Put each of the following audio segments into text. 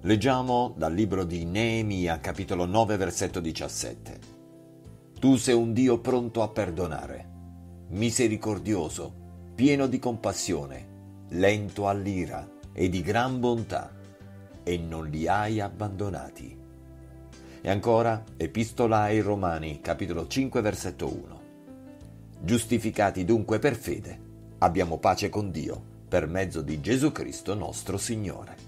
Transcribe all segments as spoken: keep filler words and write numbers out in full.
Leggiamo dal libro di Neemia, capitolo nove, versetto diciassette. Tu sei un Dio pronto a perdonare, misericordioso, pieno di compassione, lento all'ira e di gran bontà, e non li hai abbandonati. E ancora, Epistola ai Romani, capitolo cinque, versetto uno. Giustificati dunque per fede, abbiamo pace con Dio, per mezzo di Gesù Cristo nostro Signore.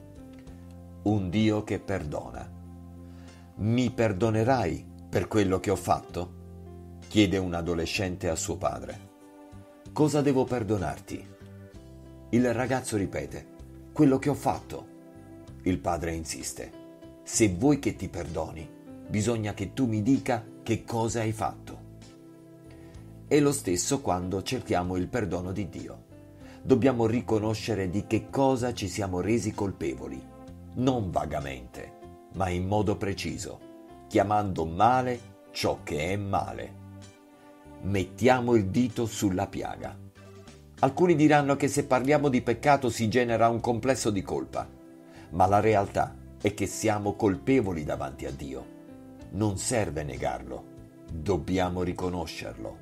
Un Dio che perdona. Mi perdonerai per quello che ho fatto? Chiede un adolescente a suo padre. Cosa devo perdonarti? Il ragazzo ripete, quello che ho fatto. Il padre insiste, se vuoi che ti perdoni, bisogna che tu mi dica che cosa hai fatto. È lo stesso quando cerchiamo il perdono di Dio. Dobbiamo riconoscere di che cosa ci siamo resi colpevoli, non vagamente, ma in modo preciso, chiamando male ciò che è male. Mettiamo il dito sulla piaga. Alcuni diranno che se parliamo di peccato si genera un complesso di colpa, ma la realtà è che siamo colpevoli davanti a Dio. Non serve negarlo, dobbiamo riconoscerlo.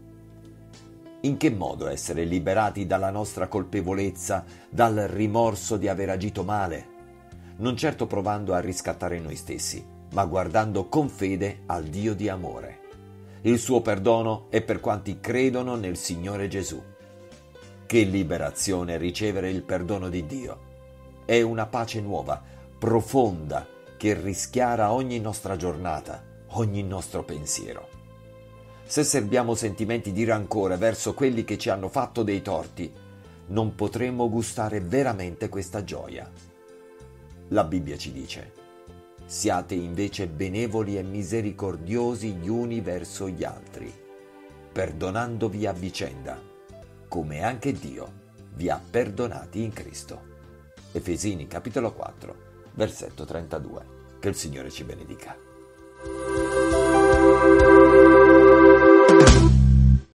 In che modo essere liberati dalla nostra colpevolezza, dal rimorso di aver agito male? Non certo provando a riscattare noi stessi, ma guardando con fede al Dio di amore. Il suo perdono è per quanti credono nel Signore Gesù. Che liberazione ricevere il perdono di Dio! È una pace nuova, profonda, che rischiara ogni nostra giornata, ogni nostro pensiero. Se serbiamo sentimenti di rancore verso quelli che ci hanno fatto dei torti, non potremo gustare veramente questa gioia. La Bibbia ci dice: siate invece benevoli e misericordiosi gli uni verso gli altri, perdonandovi a vicenda, come anche Dio vi ha perdonati in Cristo. Efesini capitolo quattro, versetto trentadue. Che il Signore ci benedica.